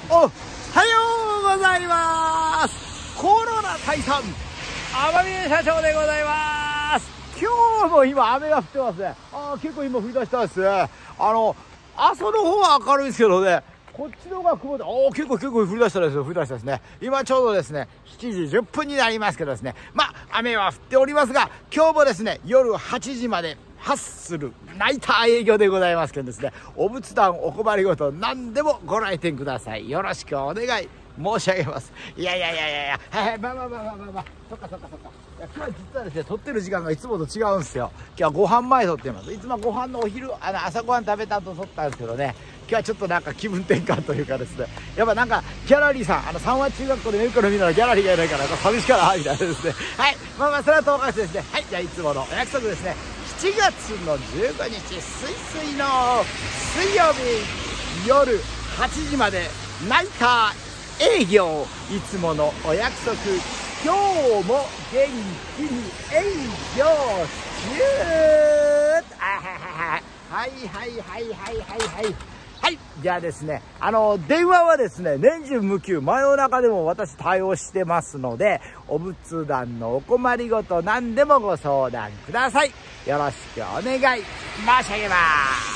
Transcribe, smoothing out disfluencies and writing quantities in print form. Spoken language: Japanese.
おはようございます。コロナ退散天峰社長でございます。今日も今雨が降ってますね。結構今降り出したんですね。朝の方は明るいですけどね、こっちの方が雲で、結構降り出したですね。今ちょうどですね、7時10分になりますけどですね、雨は降っておりますが、今日もですね、夜8時までハッスルナイター営業でございますけどですね、お仏壇お困りごと何でもご来店ください。よろしくお願い申し上げます。いや、そっか。今日実はですね、撮ってる時間がいつもと違うんですよ。今日はご飯前撮ってます。いつもご飯のお昼、朝ご飯食べた後撮ったんですけどね、今日はちょっとなんか気分転換というかですね、やっぱなんかギャラリーさん、三和中学校でメルコのみんなのギャラリーがいないから寂しいかなみたいなですね。はい、それは当日ですね。はい、じゃあいつものお約束ですね。7月の15日水の水曜日夜8時までナイター営業、いつものお約束、今日も元気に営業中。はい。じゃあですね、電話はですね、年中無休、真夜中でも私対応してますので、お仏壇のお困りごと何でもご相談ください。よろしくお願い申し上げます。